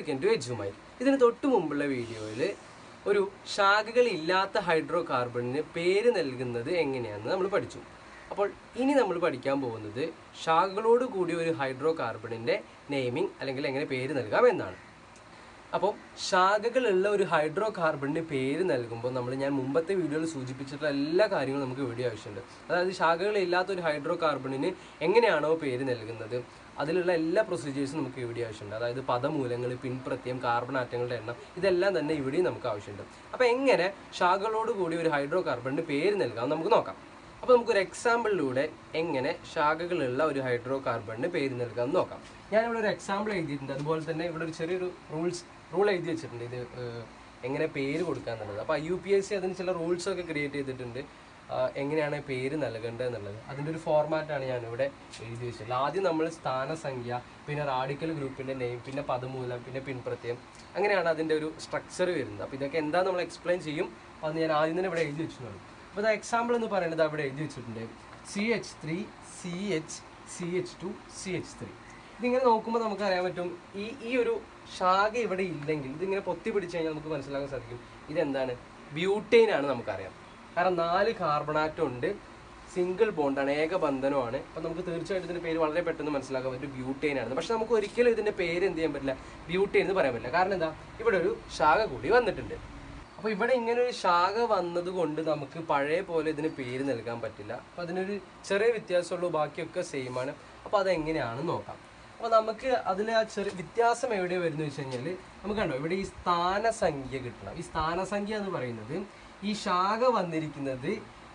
Welcome to എജുമൈൽ. ഇതിന് തൊട്ട് മുമ്പുള്ള വീഡിയോയിൽ ഒരു ശാഖകളില്ലാത്ത ഹൈഡ്രോ കാർബണിന് പേര് നൽകുന്നത് എങ്ങനെയാണെന്ന് നമ്മൾ പഠിച്ചു. അപ്പോൾ ഇനി നമ്മൾ പഠിക്കാൻ പോകുന്നത് ശാഖകളോട് കൂടിയ ഒരു ഹൈഡ്രോ കാർബണിൻ്റെ നെയിമിംഗ് അല്ലെങ്കിൽ എങ്ങനെ പേര് നൽകാം എന്നാണ്. അപ്പോൾ ശാഖകളുള്ള ഒരു ഹൈഡ്രോ കാർബണിന് പേര് നൽകുമ്പോൾ ഞാൻ മുമ്പത്തെ വീഡിയോയിൽ സൂചിപ്പിച്ചിട്ടുള്ള എല്ലാ കാര്യങ്ങളും നമുക്ക് വീഡിയോ ആവശ്യമുണ്ട്. അതായത് ശാഖകളില്ലാത്ത ഒരു ഹൈഡ്രോ കാർബണിന് എങ്ങനെയാണോ പേര് നൽകുന്നത് അതിലുള്ള എല്ലാ പ്രൊസീജിയേഴ്സും നമുക്ക് ഇവിടെ ആവശ്യമുണ്ട്. അതായത് പദമൂലങ്ങൾ, പിൻപ്രത്യയം, കാർബൺ ആറ്റങ്ങളുടെ എണ്ണം, ഇതെല്ലാം തന്നെ ഇവിടെയും നമുക്ക് ആവശ്യമുണ്ട്. അപ്പോൾ എങ്ങനെ ശാഖകളോട് കൂടി ഒരു ഹൈഡ്രോ കാർബണിന് പേര് നൽകാം നമുക്ക് നോക്കാം. അപ്പോൾ നമുക്കൊരു എക്സാമ്പിളിലൂടെ എങ്ങനെ ശാഖകളുള്ള ഒരു ഹൈഡ്രോ കാർബണിന് പേര് നൽകാമെന്ന് നോക്കാം. ഞാനിവിടെ ഒരു എക്സാമ്പിൾ എഴുതിയിട്ടുണ്ട്. അതുപോലെ തന്നെ ഇവിടെ ഒരു ചെറിയൊരു റൂൾ എഴുതി വെച്ചിട്ടുണ്ട്, ഇത് എങ്ങനെ പേര് കൊടുക്കുക എന്നുള്ളത്. അപ്പോൾ UPSC അതിന് ചില റൂൾസൊക്കെ ക്രിയേറ്റ് ചെയ്തിട്ടുണ്ട്, എങ്ങനെയാണ് പേര് നൽകേണ്ടത് എന്നുള്ളത്. അതിൻ്റെ ഒരു ഫോർമാറ്റാണ് ഞാനിവിടെ എഴുതി വെച്ചിട്ടുള്ളത്. ആദ്യം നമ്മൾ സ്ഥാനസംഖ്യ, പിന്നെ റാഡിക്കൽ ഗ്രൂപ്പിൻ്റെ നെയിം, പിന്നെ പദമൂലം, പിന്നെ പിൻപ്രത്യയം, അങ്ങനെയാണ് അതിൻ്റെ ഒരു സ്ട്രക്ചർ വരുന്നത്. അപ്പോൾ ഇതൊക്കെ എന്താ നമ്മൾ എക്സ്പ്ലെയിൻ ചെയ്യും. അപ്പോൾ അത് ഞാൻ ആദ്യം തന്നെ ഇവിടെ എഴുതി വെച്ചിട്ടുണ്ട്. അപ്പോൾ ഇത് എക്സാമ്പിൾ എന്ന് പറയുന്നത് അവിടെ എഴുതി വെച്ചിട്ടുണ്ട് CH3 CH CH2 CH3. ഇതിങ്ങനെ നോക്കുമ്പോൾ നമുക്ക് അറിയാൻ പറ്റും ഈ ഒരു ശാഖ ഇവിടെ ഇല്ലെങ്കിൽ, ഇതിങ്ങനെ പൊത്തി പിടിച്ച് കഴിഞ്ഞാൽ നമുക്ക് മനസ്സിലാക്കാൻ സാധിക്കും ഇതെന്താണ്, ബ്യൂട്ടൈൻ ആണ് നമുക്കറിയാം. കാരണം 4 കാർബണാറ്റം ഉണ്ട്, സിംഗിൾ ബോണ്ടാണ്, ഏകബന്ധനമാണ്. അപ്പോൾ നമുക്ക് തീർച്ചയായിട്ടും ഇതിൻ്റെ പേര് വളരെ പെട്ടെന്ന് മനസ്സിലാക്കാൻ പറ്റും, ബ്യൂട്ടൈൻ ആണ്. പക്ഷെ നമുക്ക് ഒരിക്കലും ഇതിൻ്റെ പേര് എന്ത് ചെയ്യാൻ പറ്റില്ല, ബ്യൂട്ടൈൻ എന്ന് പറയാൻ പറ്റില്ല. കാരണം എന്താ, ഇവിടെ ഒരു ശാഖ കൂടി വന്നിട്ടുണ്ട്. അപ്പോൾ ഇവിടെ ഇങ്ങനെ ഒരു ശാഖ വന്നത് കൊണ്ട് നമുക്ക് പഴയ പോലെ ഇതിന് പേര് നൽകാൻ പറ്റില്ല. അപ്പോൾ അതിനൊരു ചെറിയ വ്യത്യാസമുള്ളൂ, ബാക്കിയൊക്കെ സെയിം ആണ്. അപ്പോൾ അതെങ്ങനെയാണെന്ന് നോക്കാം. അപ്പോൾ നമുക്ക് അതിൽ ആ ചെറിയ വ്യത്യാസം എവിടെ വരുന്നു വെച്ച് കഴിഞ്ഞാൽ, നമുക്ക് കണ്ടോ ഇവിടെ ഈ സ്ഥാനസംഖ്യ കിട്ടണം. ഈ സ്ഥാനസംഖ്യ എന്ന് പറയുന്നത് ഈ ശാഖ വന്നിരിക്കുന്നത്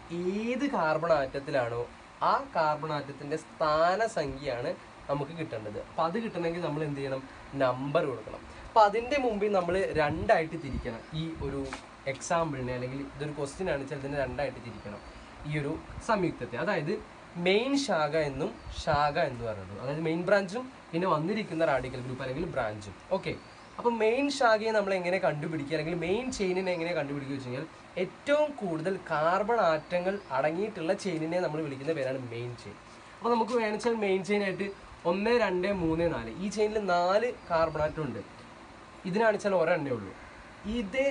ഏത് കാർബൺ ആറ്റത്തിലാണോ ആ കാർബൺ ആറ്റത്തിൻ്റെ സ്ഥാനസംഖ്യയാണ് നമുക്ക് കിട്ടേണ്ടത്. അപ്പോൾ അത് കിട്ടണമെങ്കിൽ നമ്മൾ എന്ത് ചെയ്യണം, നമ്പർ കൊടുക്കണം. അപ്പോൾ അതിൻ്റെ മുമ്പിൽ നമ്മൾ രണ്ടായിട്ട് തിരിക്കണം. ഈ ഒരു എക്സാമ്പിളിനെ അല്ലെങ്കിൽ ഇതൊരു ക്വസ്റ്റ്യൻ ആണ് വെച്ചാൽ ഇതിനെ രണ്ടായിട്ട് തിരിക്കണം. ഈ ഒരു സംയുക്തത്തെ, അതായത് മെയിൻ ശാഖ എന്നും ശാഖ എന്ന് പറയുന്നത്, അതായത് മെയിൻ ബ്രാഞ്ചും പിന്നെ വന്നിരിക്കുന്ന റാഡിക്കൽ ഗ്രൂപ്പ് അല്ലെങ്കിൽ ബ്രാഞ്ചും. ഓക്കെ, അപ്പോൾ മെയിൻ ശാഖയെ നമ്മൾ എങ്ങനെ കണ്ടുപിടിക്കുക അല്ലെങ്കിൽ മെയിൻ ചെയിനിനെ എങ്ങനെ കണ്ടുപിടിക്കുക വെച്ച് കഴിഞ്ഞാൽ, ഏറ്റവും കൂടുതൽ കാർബൺ ആറ്റങ്ങൾ അടങ്ങിയിട്ടുള്ള ചെയിനിനെ നമ്മൾ വിളിക്കുന്ന പേരാണ് മെയിൻ ചെയിൻ. അപ്പോൾ നമുക്ക് വേണമെച്ചാൽ മെയിൻ ചെയിനായിട്ട് 1 2 3 4 ഈ ചെയിനിൽ 4 കാർബൺ ആറ്റം ഉണ്ട്. ഇതിനാണെച്ചാൽ ഒരെണ്ണേ ഉള്ളൂ. ഇത്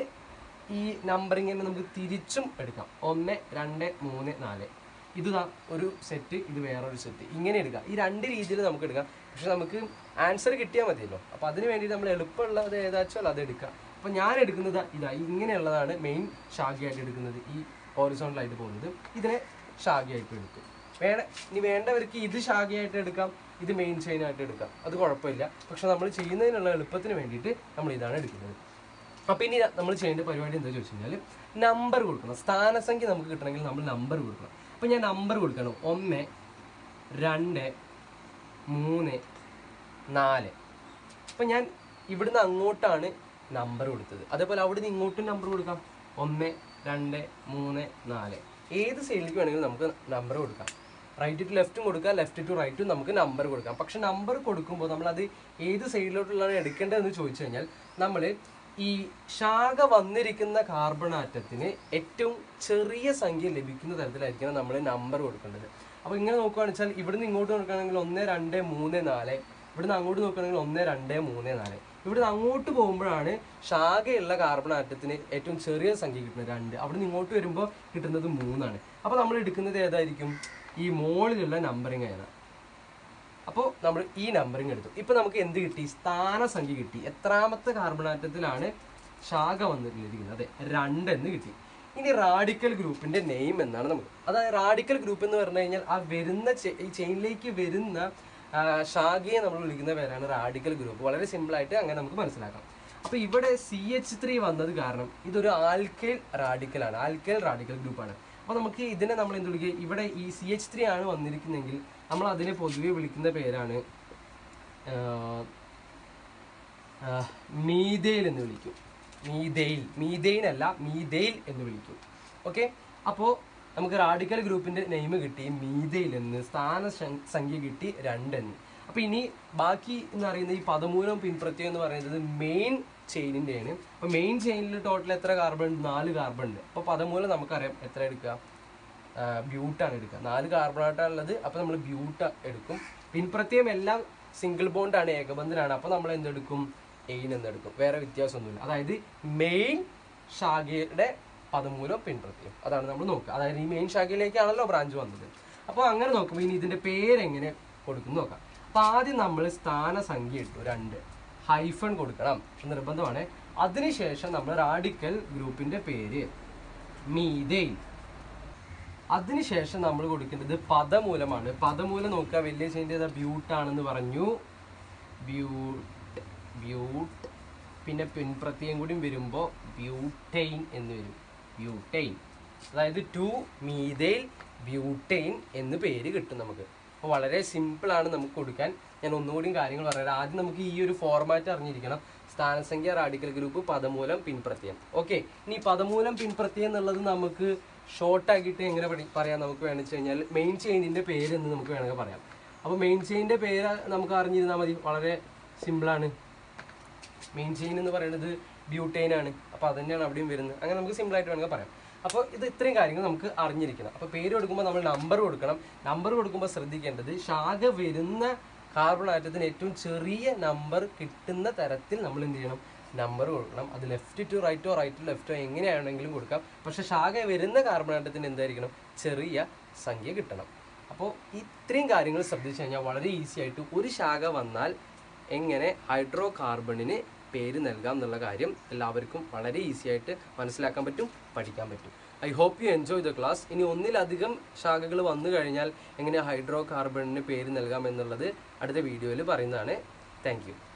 ഈ നമ്പറിങ്ങിനെ നമുക്ക് തിരിച്ചും എടുക്കാം. 1 2 3 4 ഇത് ഒരു സെറ്റ്, ഇത് വേറൊരു സെറ്റ്, ഇങ്ങനെ എടുക്കാം. ഈ 2 രീതിയിൽ നമുക്ക് എടുക്കാം. പക്ഷെ നമുക്ക് ആൻസർ കിട്ടിയാൽ മതിയല്ലോ. അപ്പോൾ അതിന് വേണ്ടി നമ്മൾ എളുപ്പമുള്ളത് ഏതാച്ചാൽ അത് എടുക്കാം. അപ്പോൾ ഞാൻ എടുക്കുന്നത് ഇങ്ങനെയുള്ളതാണ് മെയിൻ ശാഖയായിട്ട് എടുക്കുന്നത്, ഈ ഹോറിസോണ്ടലായിട്ട് പോകുന്നത്. ഇതിനെ ശാഖയായിട്ട് എടുക്കും. ഇനി വേണ്ടവർക്ക് ഇത് ശാഖയായിട്ട് എടുക്കാം, ഇത് മെയിൻ ചെയിനായിട്ട് എടുക്കാം, അത് കുഴപ്പമില്ല. പക്ഷെ നമ്മൾ ചെയ്യുന്നതിനുള്ള എളുപ്പത്തിന് വേണ്ടിയിട്ട് നമ്മൾ ഇതാണ് എടുക്കുന്നത്. അപ്പോൾ ഇനി നമ്മൾ ചെയ്യേണ്ട പരിപാടി എന്താ ചോദിച്ചു കഴിഞ്ഞാൽ, നമ്പർ കൊടുക്കണം. സ്ഥാനസംഖ്യ നമുക്ക് കിട്ടണമെങ്കിൽ നമ്മൾ നമ്പർ കൊടുക്കണം. അപ്പോൾ ഞാൻ നമ്പർ കൊടുക്കണം 1 2 3 4. അപ്പം ഞാൻ ഇവിടുന്ന് അങ്ങോട്ടാണ് നമ്പർ കൊടുത്തത്. അതേപോലെ അവിടുന്ന് ഇങ്ങോട്ടും നമ്പർ കൊടുക്കാം, 1 2 3 4. ഏത് സൈഡിലേക്ക് വേണമെങ്കിലും നമുക്ക് നമ്പർ കൊടുക്കാം. റൈറ്റ് ടു ലെഫ്റ്റും കൊടുക്കാം, ലെഫ്റ്റ് ടു റൈറ്റും നമുക്ക് നമ്പർ കൊടുക്കാം. പക്ഷെ നമ്പർ കൊടുക്കുമ്പോൾ നമ്മളത് ഏത് സൈഡിലോട്ടുള്ളതാണ് എടുക്കേണ്ടതെന്ന് ചോദിച്ചു കഴിഞ്ഞാൽ, നമ്മൾ ഈ ശാഖ വന്നിരിക്കുന്ന കാർബൺ ആറ്റത്തിന് ഏറ്റവും ചെറിയ സംഖ്യ ലഭിക്കുന്ന തരത്തിലായിരിക്കണം നമ്മൾ നമ്പർ കൊടുക്കേണ്ടത്. അപ്പോൾ ഇങ്ങനെ നോക്കുകയാണെന്ന് വെച്ചാൽ, ഇവിടുന്ന് ഇങ്ങോട്ട് നോക്കുകയാണെങ്കിൽ 1 2 3 4, ഇവിടുന്ന് അങ്ങോട്ട് നോക്കുകയാണെങ്കിൽ 1 2 3 4. ഇവിടുന്ന് അങ്ങോട്ട് പോകുമ്പോഴാണ് ശാഖയുള്ള കാർബൺ ആറ്റത്തിന് ഏറ്റവും ചെറിയ സംഖ്യ കിട്ടുന്നത് 2. അവിടുന്ന് ഇങ്ങോട്ട് വരുമ്പോൾ കിട്ടുന്നത് 3 ആണ്. അപ്പോൾ നമ്മൾ എടുക്കുന്നത് ഏതായിരിക്കും, ഈ മോളിലുള്ള നമ്പറിങ് ഏതാണ്. അപ്പോൾ നമ്മൾ ഈ നമ്പറിങ് എടുത്തു. ഇപ്പോൾ നമുക്ക് എന്ത് കിട്ടി, സ്ഥാനസംഖ്യ കിട്ടി. എത്രാമത്തെ കാർബൺ ആറ്റത്തിലാണ് ശാഖ വന്നിരിക്കുന്നത്, അതെ 2 എന്ന് കിട്ടി. ഇനി റാഡിക്കൽ ഗ്രൂപ്പിന്റെ നെയിം എന്നാണ് നമുക്ക്. അതായത് റാഡിക്കൽ ഗ്രൂപ്പ് എന്ന് പറഞ്ഞു കഴിഞ്ഞാൽ ആ വരുന്ന ഈ ചെയിനിലേക്ക് വരുന്ന ശാഖയെ നമ്മൾ വിളിക്കുന്ന പേരാണ് റാഡിക്കൽ ഗ്രൂപ്പ്. വളരെ സിമ്പിളായിട്ട് അങ്ങനെ നമുക്ക് മനസ്സിലാക്കാം. അപ്പോൾ ഇവിടെ CH3 വന്നത് കാരണം ഇതൊരു ആൽക്കൈൽ റാഡിക്കലാണ്, ആൽക്കൈൽ റാഡിക്കൽ ഗ്രൂപ്പാണ്. അപ്പോൾ നമുക്ക് ഇതിനെ നമ്മൾ എന്ത് വിളിക്കുക, ഇവിടെ ഈ CH3 ആണ് വന്നിരിക്കുന്നതെങ്കിൽ നമ്മൾ അതിനെ പൊതുവെ വിളിക്കുന്ന പേരാണ് മീഥൈൽ എന്ന് വിളിക്കും. മീഥൈൻ അല്ല, മീഥൈൽ എന്ന് വിളിക്കും. ഓക്കെ, അപ്പോൾ നമുക്ക് റാഡിക്കൽ ഗ്രൂപ്പിന്റെ നെയിം കിട്ടി മീഥൈൽ എന്ന്, സ്ഥാനസംഖ്യ കിട്ടി 2 എന്ന്. അപ്പോൾ ഇനി ബാക്കി എന്ന് പറയുന്നത് ഈ പദമൂലം പിൻപ്രത്യയം എന്ന് പറയുന്നത് മെയിൻ ചെയിനിൻ്റെയാണ്. അപ്പോൾ മെയിൻ ചെയിനിൽ ടോട്ടൽ എത്ര കാർബൺ ഉണ്ട്, 4 കാർബൺ ഉണ്ട്. അപ്പോൾ പദമൂലം നമുക്കറിയാം എത്ര എടുക്കുക, ബ്യൂട്ടാണ് എടുക്കുക. 4 കാർബണായിട്ടാണ് ഉള്ളത്, അപ്പോൾ നമ്മൾ ബ്യൂട്ട എടുക്കും. പിൻപ്രത്യയം എല്ലാം സിംഗിൾ ബോണ്ടാണ്, ഏകബന്ധനാണ്. അപ്പോൾ നമ്മൾ എന്തെടുക്കും, എയിൻ എന്നെടുക്കും, വേറെ വ്യത്യാസമൊന്നുമില്ല. അതായത് മെയിൻ ശാഖയുടെ പദമൂലം പിൻപ്രത്യയം അതാണ് നമ്മൾ നോക്കുക. അതായത് ഈ മെയിൻ ശാഖയിലേക്കാണല്ലോ ബ്രാഞ്ച് വന്നത്. അപ്പോൾ അങ്ങനെ നോക്കുമ്പോൾ ഇനി ഇതിൻ്റെ പേരെങ്ങനെ കൊടുക്കും നോക്കാം. അപ്പോൾ ആദ്യം നമ്മൾ സ്ഥാനസംഖ്യ ഇട്ടു 2, ഹൈഫൺ കൊടുക്കണം നിർബന്ധമാണ്. അതിനുശേഷം നമ്മൾ റാഡിക്കൽ ഗ്രൂപ്പിൻ്റെ പേര് മീഥൈൽ. അതിനുശേഷം നമ്മൾ കൊടുക്കേണ്ടത് പദമൂലമാണ്. പദമൂലം നോക്കുക, വലിയ ചെയിൻ്റെ ബ്യൂട്ടാണെന്ന് പറഞ്ഞു, ബ്യൂട്ട്. പിന്നെ പിൻപ്രത്യയം കൂടി വരുമ്പോൾ ബ്യൂട്ടൈൻ എന്ന് വരും, ബ്യൂട്ടൈൻ. അതായത് 2 മീഥൈൽ ബ്യൂട്ടൈൻ എന്ന് പേര് കിട്ടും നമുക്ക്. അപ്പോൾ വളരെ സിമ്പിളാണ് നമുക്ക് കൊടുക്കാൻ. ഞാൻ ഒന്നുകൂടി കാര്യങ്ങൾ പറയാം. ആദ്യം നമുക്ക് ഈ ഒരു ഫോർമാറ്റ് അറിഞ്ഞിരിക്കണം. സ്ഥാനസംഖ്യ, റാഡിക്കൽ ഗ്രൂപ്പ്, പദമൂലം, പിൻപ്രത്യയം. ഓക്കെ, ഇനി പദമൂലം പിൻപ്രത്യയം എന്നുള്ളത് നമുക്ക് ഷോർട്ടാക്കിയിട്ട് എങ്ങനെ പറയാം നമുക്ക് വേണമെന്ന് വെച്ച് കഴിഞ്ഞാൽ മെയിൻ ചെയിനിൻ്റെ പേര് എന്ന് നമുക്ക് വേണമെങ്കിൽ പറയാം. അപ്പോൾ മെയിൻ ചെയിനിൻ്റെ പേര് നമുക്ക് അറിഞ്ഞിരുന്നാൽ മതി, വളരെ സിമ്പിളാണ്. മെയിൻ ചെയിൻ എന്ന് പറയുന്നത് ബ്യൂട്ടൈൻ ആണ്. അപ്പോൾ അത് തന്നെയാണ് അവിടെയും വരുന്നത്. അങ്ങനെ നമുക്ക് സിമ്പിളായിട്ട് വേണമെങ്കിൽ പറയാം. അപ്പോൾ ഇത് ഇത്രയും കാര്യങ്ങൾ നമുക്ക് അറിഞ്ഞിരിക്കണം. അപ്പോൾ പേര് കൊടുക്കുമ്പോൾ നമ്മൾ നമ്പർ കൊടുക്കണം. നമ്പർ കൊടുക്കുമ്പോൾ ശ്രദ്ധിക്കേണ്ടത് ശാഖ വരുന്ന കാർബൺ ആറ്റത്തിന് ഏറ്റവും ചെറിയ നമ്പർ കിട്ടുന്ന തരത്തിൽ നമ്മൾ എന്ത് ചെയ്യണം, നമ്പർ കൊടുക്കണം. അത് ലെഫ്റ്റ് ടു റൈറ്റോ റൈറ്റ് ടു ലെഫ്റ്റോ എങ്ങനെയാണെങ്കിലും കൊടുക്കാം. പക്ഷേ ശാഖ വരുന്ന കാർബൺ ആറ്റത്തിന് എന്തായിരിക്കണം, ചെറിയ സംഖ്യ കിട്ടണം. അപ്പോൾ ഇത്രയും കാര്യങ്ങൾ ശ്രദ്ധിച്ചു കഴിഞ്ഞാൽ വളരെ ഈസി ആയിട്ട് ഒരു ശാഖ വന്നാൽ എങ്ങനെ ഹൈഡ്രോ കാർബണിന് പേര് നൽകാം എന്നുള്ള കാര്യം എല്ലാവർക്കും വളരെ ഈസി ആയിട്ട് മനസ്സിലാക്കാൻ പറ്റും, പഠിക്കാൻ പറ്റും. I hope you enjoy the class. ഇനി ഒന്നിലധികം ശാഖകൾ വന്നു കഴിഞ്ഞാൽ എങ്ങനെ ഹൈഡ്രോ കാർബണിന് പേര് നൽകാം എന്നുള്ളത് അടുത്ത വീഡിയോയിൽ പറയുന്നതാണ്. Thank U.